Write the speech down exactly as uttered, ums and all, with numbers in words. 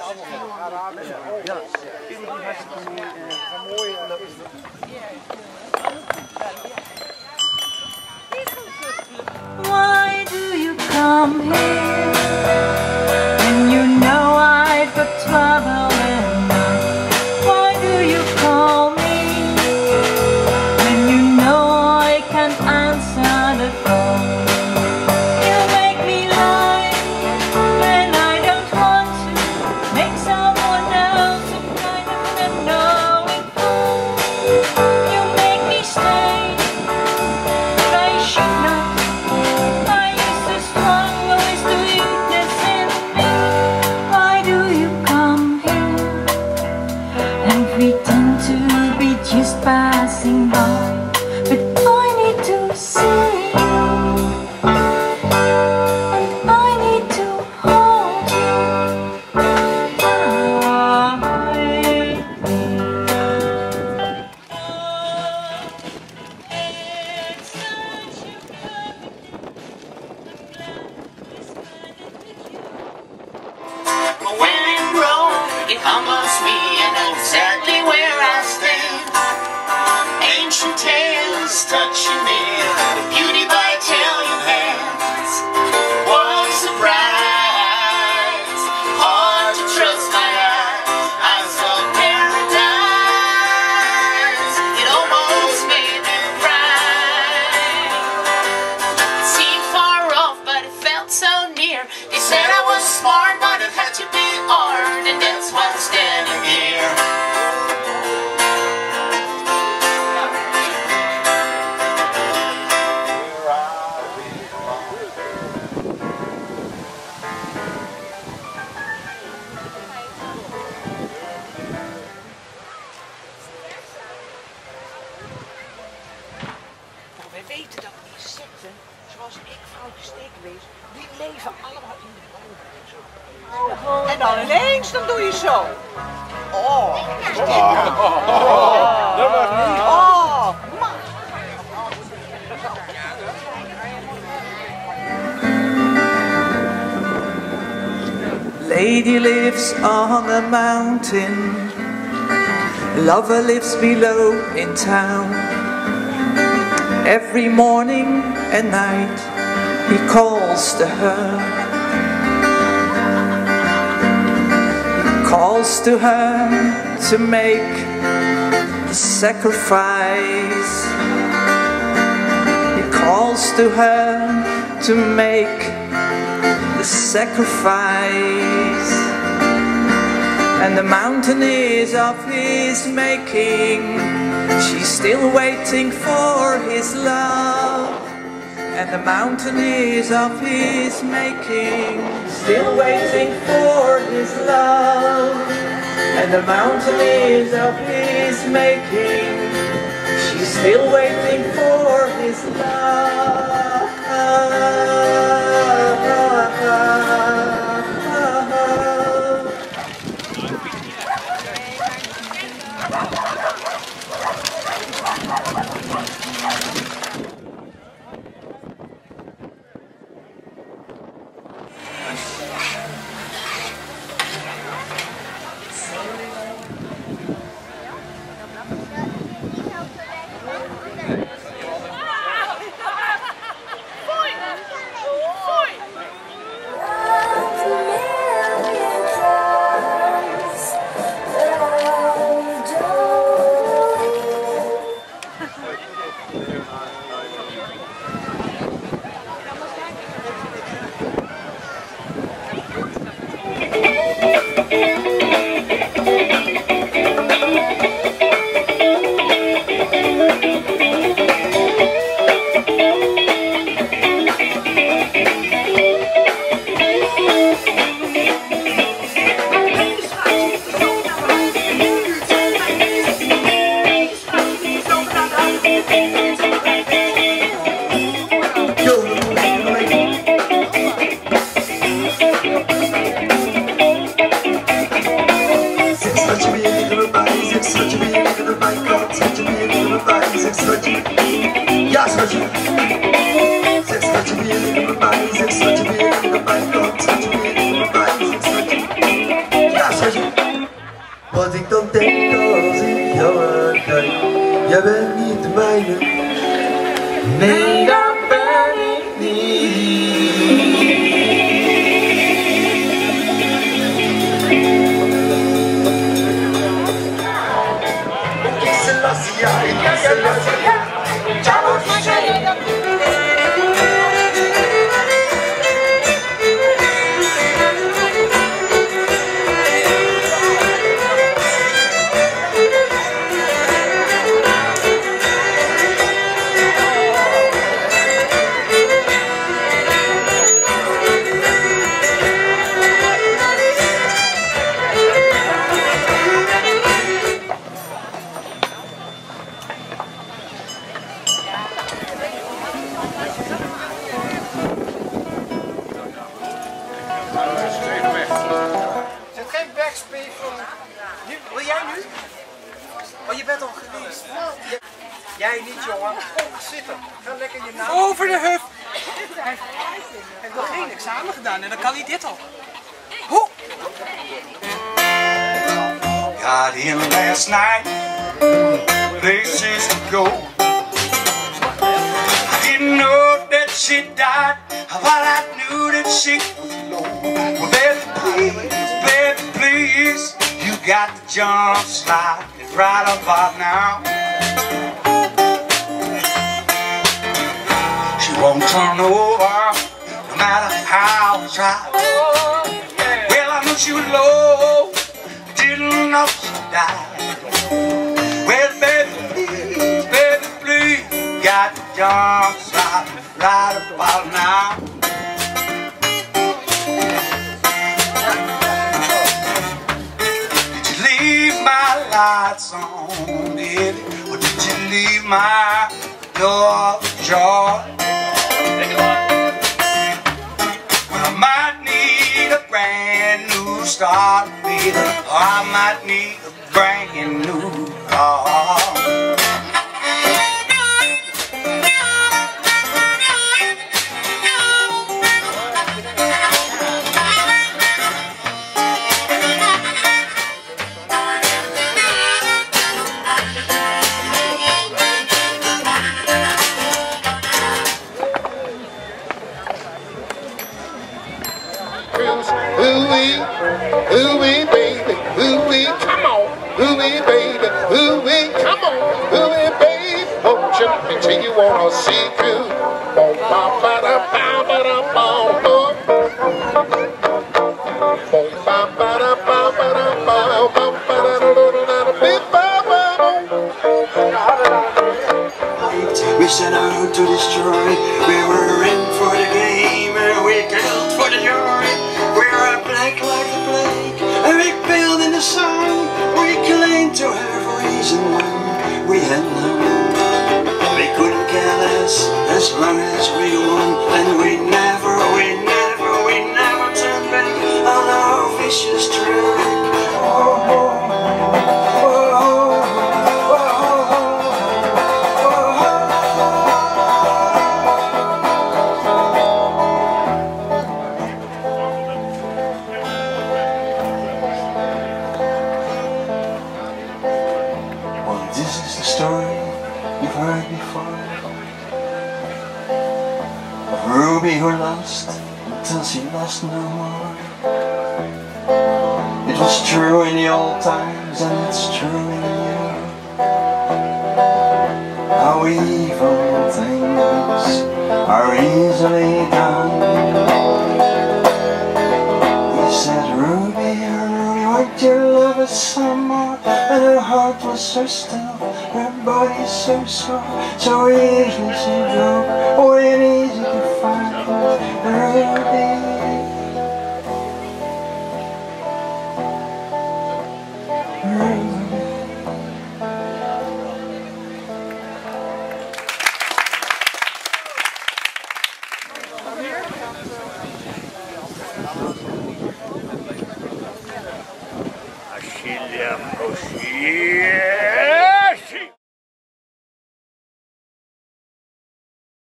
Why do you come here when you know I've got trouble in mind? Why do you call me when you know I can't answer the phone? You make me lie when I don't want to, make someone else some kind of an unknowing fool. You make me stay, but I should not. I used to struggle with the weakness in me. Why do you come here and pretend to be just passing by? But I need to see you, and I need to hold you. When in Rome, it humbles me and knows exactly where I stand. Ancient tales touching me, the beauty by Italian hands. What a surprise, hard to trust my eyes. I saw paradise, it almost made me cry. It seemed far off, but it felt so near. They said I was smart, but it had to be art, and that's why I'm standing here. Wij weten dat insecten, zoals ik vrouwtje steekwees, die leven allemaal in de bomen en zo. En dan ineens, dan doe je zo. Oh, Dat was niet. oh, man. Lady lives on a mountain, lover lives below in town. Every morning and night he calls to her, calls to her to make the sacrifice. He calls to her to make the sacrifice. And the mountain is of his making, she's still waiting for his love. And the mountain is of his making, still waiting for his love. And the mountain is of his making, she's still waiting for his love. Yes, jij bent niet de mijne. Nee, dat ben ik niet. Selassie, ja, ja, Selassie, ja. Wil jij nu? Oh, je bent al geweest. Jij niet, jongen. Kom, zitten. Ga lekker je naam. Over de huf. Hij heeft nog geen examen gedaan en dan kan hij dit al. Ho! Got in last night, places to go. I didn't know that she died, but I knew that she was low. Well, baby, please, baby, please, you got the jump slide right about now. She won't turn over, no matter how I try. Well, I knew she was low, didn't know she died. Well, baby, please, baby, please, got the jump slide right about now. Did you leave my lights on, did you? Or did you leave my door ajar? Well, I might need a brand new start, baby, or I might need a brand new car. Ooh-wee, ooh-wee, baby, ooh-wee, come on. Ooh-wee, baby, ooh-wee, come on. Ooh-wee, baby, won't you let me take you on a sea cruise? Boom, bam, ba-dum, bam, ba-dum, bam, boom. Boom, bam, ba-dum, bam, ba-dum, bam, bam, ba-da-da-da-da-da, beep, bam, bam, boom. We set out to destroy. We were in for the game and we killed for the joy. We're a black like the plague, and we build in the sun. We claim to have reason when we had none. We couldn't care less as long as we won, and we never, we never, we never turned back on our vicious track. Oh, oh, oh, oh, oh. This is the story you've heard before, of Ruby who lost until she lost no more. It was true in the old times and it's true in you. How evil things are easily done. We said, Ruby, Ruby, won't you love us some more? And her heart was so still, her body so sore, so easily she broke, oh, and easy to find, Ruby. Achille, Achille.